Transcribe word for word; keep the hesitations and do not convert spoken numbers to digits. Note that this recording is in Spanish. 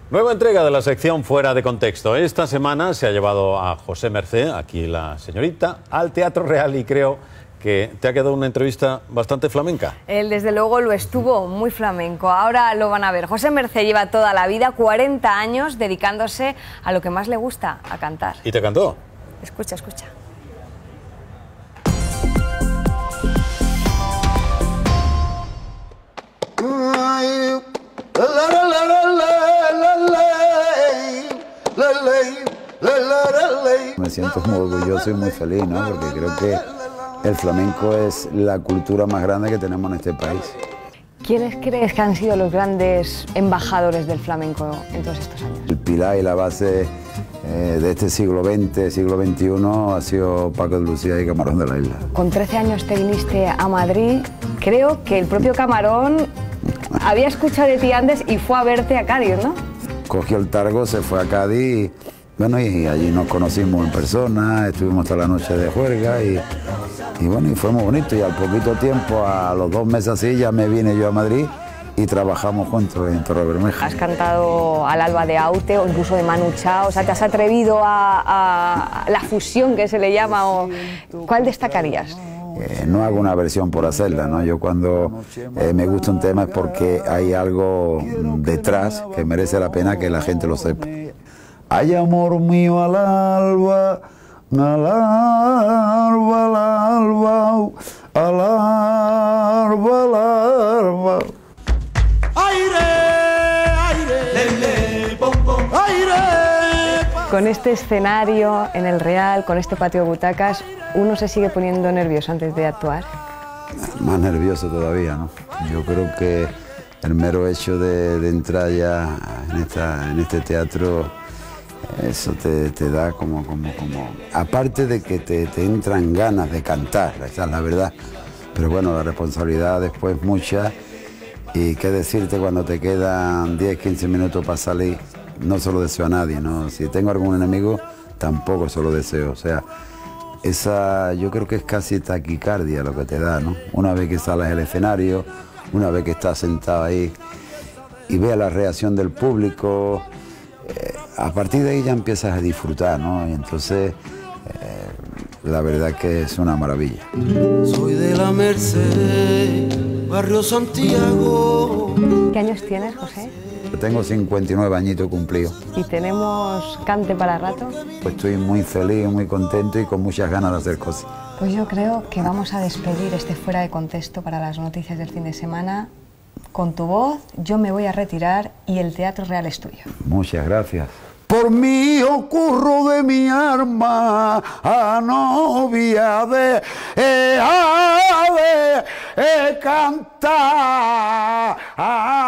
Nueva entrega de la sección Fuera de Contexto. Esta semana se ha llevado a José Mercé, aquí la señorita, al Teatro Real y creo que te ha quedado una entrevista bastante flamenca. Él desde luego lo estuvo, muy flamenco. Ahora lo van a ver. José Mercé lleva toda la vida, cuarenta años, dedicándose a lo que más le gusta, a cantar. ¿Y te cantó? Escucha, escucha. Me siento muy orgulloso y muy feliz, ¿no? Porque creo que el flamenco es la cultura más grande que tenemos en este país. ¿Quiénes crees que han sido los grandes embajadores del flamenco en todos estos años? El pilar y la base eh, de este siglo veinte, siglo veintiuno ha sido Paco de Lucía y Camarón de la Isla. Con trece años te viniste a Madrid. Creo que el propio Camarón había escuchado de ti antes y fue a verte a Cádiz, ¿no? Cogió el targo, se fue a Cádiz, bueno, y allí nos conocimos en persona, estuvimos toda la noche de juerga y, y bueno, y fue muy bonito. Y al poquito tiempo, a los dos meses así, ya me vine yo a Madrid y trabajamos juntos en Torrebermeja. Has cantado al Alba de Aute o incluso de Manu Chao, o sea, te has atrevido a, a la fusión que se le llama. O, ¿cuál destacarías? Eh, no hago una versión por hacerla, ¿no? Yo cuando eh, me gusta un tema es porque hay algo detrás que merece la pena que la gente lo sepa. Ay, amor mío, al alba, al alba, al alba, al alba, al alba. Aire, aire, lele, bom, bom, aire. Con este escenario en el Real, con este patio de butacas, ¿uno se sigue poniendo nervioso antes de actuar? Más nervioso todavía, ¿no? Yo creo que el mero hecho de, de entrar ya en, esta, en este teatro, eso te, te da como, como, como... Aparte de que te, te entran ganas de cantar, esa es la verdad. Pero bueno, la responsabilidad después es mucha. Y qué decirte cuando te quedan diez, quince minutos para salir, no se lo deseo a nadie, ¿no? Si tengo algún enemigo, tampoco se lo deseo. O sea, esa yo creo que es casi taquicardia lo que te da, ¿no? Una vez que sales al escenario, una vez que estás sentado ahí y veas la reacción del público, eh, a partir de ahí ya empiezas a disfrutar, ¿no? Y entonces, eh, la verdad que es una maravilla. Soy de la Merced, barrio Santiago. ¿Qué años tienes, José? Tengo cincuenta y nueve añitos cumplidos. ¿Y tenemos cante para rato? Pues estoy muy feliz, muy contento y con muchas ganas de hacer cosas. Pues yo creo que vamos a despedir este Fuera de Contexto para las noticias del fin de semana. Con tu voz, yo me voy a retirar y el Teatro Real es tuyo. Muchas gracias. Por mí ocurro de mi arma a novia de, eh, a de eh, cantar.